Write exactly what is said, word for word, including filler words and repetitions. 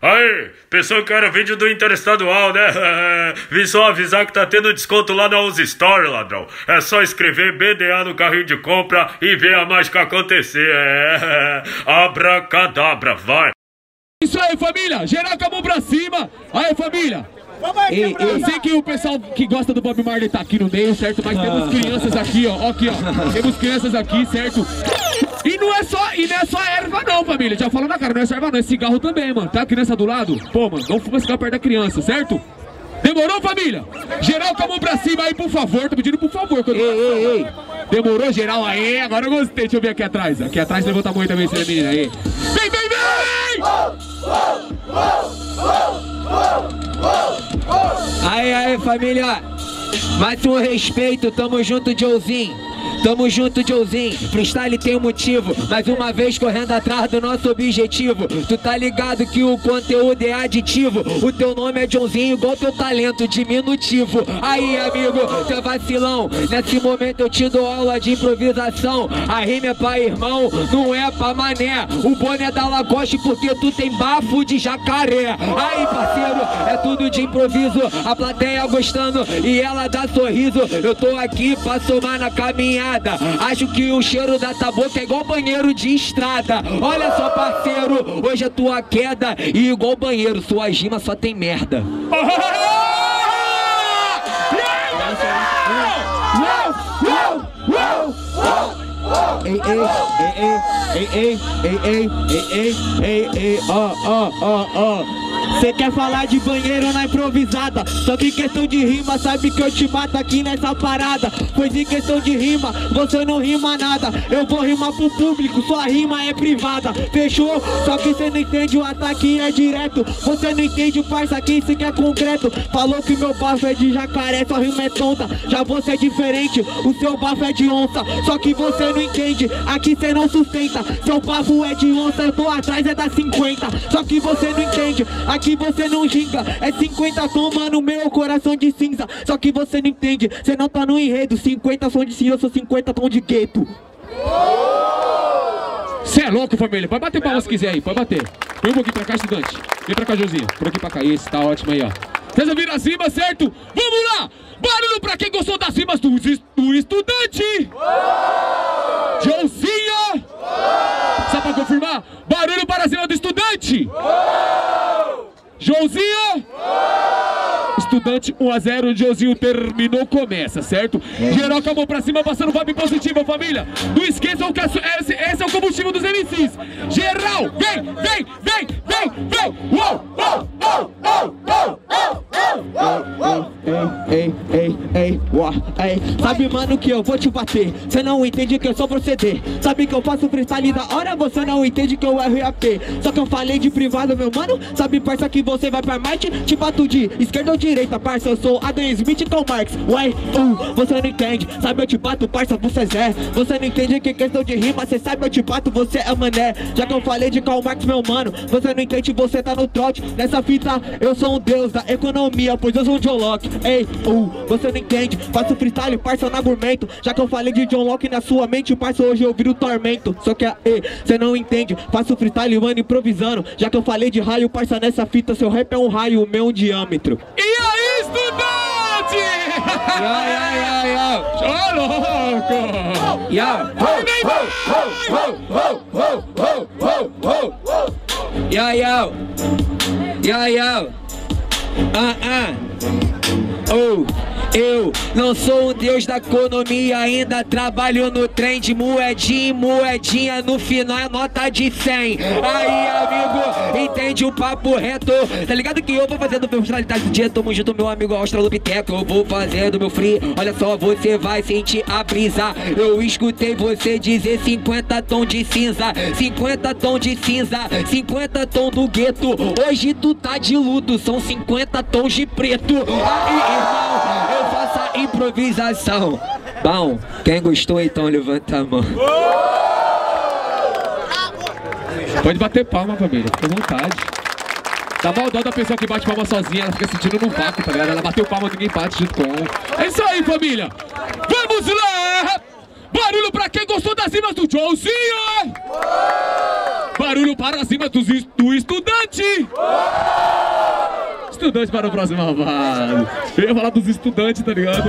Aí, pensou que era vídeo do Interestadual, né? Vim só avisar que tá tendo desconto lá na onze Store, ladrão. É só escrever B D A no carrinho de compra e ver a mágica acontecer. É, abracadabra, vai. Isso aí, família, geral com a mão pra cima. Aí, família. Ei, eu sei que o pessoal que gosta do Bob Marley tá aqui no meio, certo? Mas temos crianças aqui, ó, ó aqui, ó. Temos crianças aqui, certo? E não é só, e não é só erva não, família. Já falou na cara, não é só erva não, é cigarro também, mano. Tá a criança do lado? Pô, mano, não fuma cigarro perto da criança, certo? Demorou, família? Geral com a mão pra cima aí, por favor. Tô pedindo por favor. Quando... Ei, ei, ei. Demorou, geral? Aí, agora eu gostei. Deixa eu ver aqui atrás. Aqui atrás levanta a mão aí também, essa menina aí. Vem, vem, vem! Aí, aí, família. Mais um respeito. Tamo junto, Joezinho. Tamo junto, Joezinho. Freestyle tem um motivo. Mais uma vez correndo atrás do nosso objetivo. Tu tá ligado que o conteúdo é aditivo. O teu nome é Joãozinho igual teu talento diminutivo. Aí, amigo, cê é vacilão. Nesse momento eu te dou aula de improvisação. A rima é pra irmão, não é pra mané. O boné é da Lacoste porque tu tem bafo de jacaré. Aí, parceiro, é tudo de improviso. A plateia gostando e ela dá sorriso. Eu tô aqui pra somar na caminhada. Acho que o cheiro da tua boca é igual banheiro de estrada. Olha só, parceiro, hoje é tua queda. E igual banheiro, sua rima só tem merda. Ei, ei, ei, ei, ei, ei, ei, ei, ei, ó, ó, ó, ó. Cê quer falar de banheiro na improvisada, só que em questão de rima, sabe que eu te mato aqui nessa parada. Pois em questão de rima, você não rima nada. Eu vou rimar pro público, sua rima é privada. Fechou? Só que cê não entende, o ataque é direto. Você não entende, o parça, aqui isso que é concreto. Falou que meu bafo é de jacaré, sua rima é tonta. Já você é diferente, o seu bafo é de onça. Só que você não entende, aqui cê não sustenta. Seu bafo é de onça, eu tô atrás é da cinquenta. Só que você não entende, aqui você não ginga. É cinquenta toma no meu coração de cinza. Só que você não entende, você não tá no enredo. Cinquenta som de cinza, eu sou cinquenta tom de gueto. Cê é louco, família. Pode bater palmas se quiser aí, pode bater. Vem um pouquinho pra cá, estudante. Vem pra cá, Josinha. Por aqui pra cá. Esse tá ótimo aí, ó. Vocês ouviram as rimas, certo? Vamos lá! Barulho pra quem gostou das rimas do, do estudante! Josinha! Só pra confirmar, barulho para as rimas do estudante! Joãozinho! Estudante um a zero, Joãozinho terminou, começa, certo? Geral com a mão pra cima, passando vibe positiva, família. Não esqueçam que esse, esse é o combustível dos M Cs. Geral, vem, vem, vem, vem, vem! Uou, uou, uou, uou, uou, uou! Ei, ei, ei, uau, ei. Sabe, mano, que eu vou te bater. Cê não entende que eu sou proceder. Sabe que eu faço freestyle da hora, você não entende que eu erro e A P. Só que eu falei de privado, meu mano. Sabe, parça, que você vai pra Marte, te bato de esquerda ou direita, parça. Eu sou Adam Smith e Karl Marx. Ué, uh, você não entende. Sabe, eu te bato, parça, você é Zé. Você não entende que questão de rima, cê sabe, eu te bato, você é mané. Já que eu falei de Karl Marx, meu mano, você não entende, você tá no trote. Nessa fita, eu sou um deus da economia, pois eu sou um John Locke. Ei, uh, você não entende. Faço freestyle, parça, na argumento. Já que eu falei de John Locke na sua mente, parça, hoje eu viro tormento. Só que, ei, você não entende. Faço freestyle, mano, improvisando. Já que eu falei de raio, parça, nessa fita, seu rap é um raio, o meu um diâmetro. E aí, estudante? Yo, yo, yo, yo. Ô, louco! Yo. Yo, yo. Yo, yo. Ah, ah. Oh. Eu não sou um deus da economia, ainda trabalho no trem de moedinha em moedinha, no final é nota de cem. Aí, amigo, entende o papo reto. Tá ligado que eu vou fazendo meu finalidade do dia, tamo junto, meu amigo Australopiteco. Eu vou fazendo meu free, olha só, você vai sentir a brisa. Eu escutei você dizer cinquenta tom de cinza, cinquenta tom de cinza, cinquenta tom do gueto. Hoje tu tá de luto, são cinquenta tons de preto. Aí, irmão, eu faço a improvisação. Bom, quem gostou então levanta a mão. Pode bater palma, família, fica à vontade. Dá mal dó da pessoa que bate palma sozinha, ela fica sentindo no vácuo, tá ligado? Ela bateu palma, ninguém bate junto com ela. É isso aí, família. Vamos lá! Barulho pra quem gostou das rimas do Joãozinho! Barulho para as rimas do, do estudante! estudantes para o próximo fase. Eu ia falar dos estudantes, tá ligado?